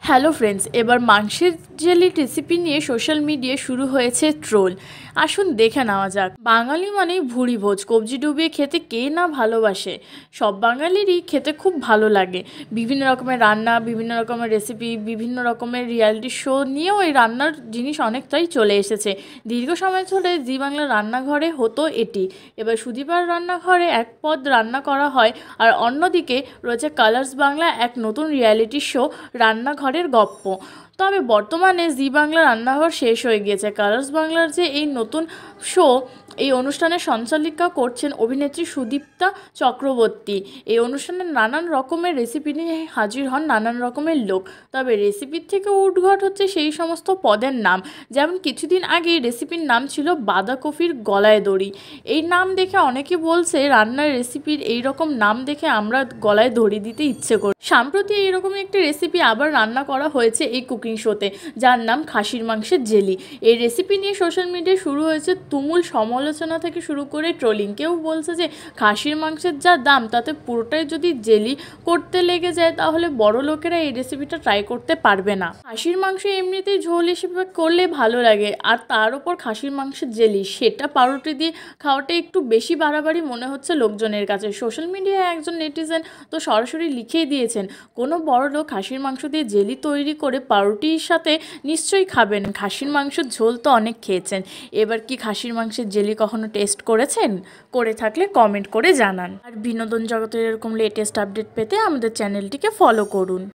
Hello friends, এবার মাংসের jelly recipe নিয়ে সোশ্যাল মিডিয়ায় শুরু হয়েছে ট্রোল। আসুন দেখে নেওয়া যাক। বাঙালি মানেই ভুঁড়ি ভোজ, কবজি ডুবিয়ে খেতে কে না ভালোবাসে। সব বাঙালিরই খেতে খুব ভালো লাগে। বিভিন্ন রকমের রান্না, বিভিন্ন রকমের রেসিপি, বিভিন্ন রকমের রিয়ালিটি শো নিয়েও এই রান্নার জিনিস অনেকটাই চলে এসেছে। দীর্ঘ সময় ধরে জি বাংলা রান্নাঘরে হতো এটি। এবার সুদীপার রান্নাঘরে এক পদ রান্না করা হয়, আর অন্যদিকে রয়েছে কালার্স বাংলা এক নতুন রিয়ালিটি শো রান্নাঘরের গপ্প। তবে বর্তমানে জি বাংলা রান্নাঘর শেষ হয়ে গিয়েছে। কালার্স বাংলার যে এই নতুন শো, এই অনুষ্ঠানের সঞ্চালিকা করছেন অভিনেত্রী সুদীপ্তা চক্রবর্তী। এই অনুষ্ঠানে নানান রকমের রেসিপি নিয়ে হাজির হন নানান রকমের লোক। তবে রেসিপির থেকে উদ্ঘাট হচ্ছে সেই সমস্ত পদের নাম। যেমন কিছুদিন আগে রেসিপির নাম ছিল বাঁধাকপির গলায় দড়ি। এই নাম দেখে অনেকে বলছে রান্নার রেসিপির এই রকম নাম দেখে আমরা গলায় দড়ি দিতে ইচ্ছে করি। সম্প্রতি এইরকমই একটি রেসিপি আবার রান্না করা হয়েছে এই কুকিং শোতে, যার নাম খাসির মাংসের জেলি। এই রেসিপি নিয়ে সোশ্যাল মিডিয়ায় শুরু হয়েছে তুমুল সমালোচনা থেকে শুরু করে ট্রোলিং। কেউ বলছে যে খাসির মাংসের যা দাম তাতে পুরোটাই যদি জেলি করতে লেগে যায় তাহলে বড় লোকেরা এই রেসিপিটা ট্রাই করতে পারবে না। খাসির মাংস এমনিতেই ঝোল হিসেবে করলে ভালো লাগে, আর তার উপর খাসির মাংসের জেলি, সেটা পাউরুটি দিয়ে খাওয়াটা একটু বেশি বাড়াবাড়ি মনে হচ্ছে লোকজনের কাছে। সোশ্যাল মিডিয়ায় একজন নেটিজেন তো সরাসরি লিখেই দিয়েছেন, কোনো বড় লোক খাসির মাংস দিয়ে জেলি তৈরি করে পাউরুটির সাথে নিশ্চয়ই খাবেন। খাসির মাংসের ঝোল তো অনেক খেয়েছেন, এবার কি খাসির মাংসের জেলি কখনো টেস্ট করেছেন? করে থাকলে কমেন্ট করে জানান। আর বিনোদন জগতের এরকম লেটেস্ট আপডেট পেতে আমাদের চ্যানেলটিকে ফলো করুন।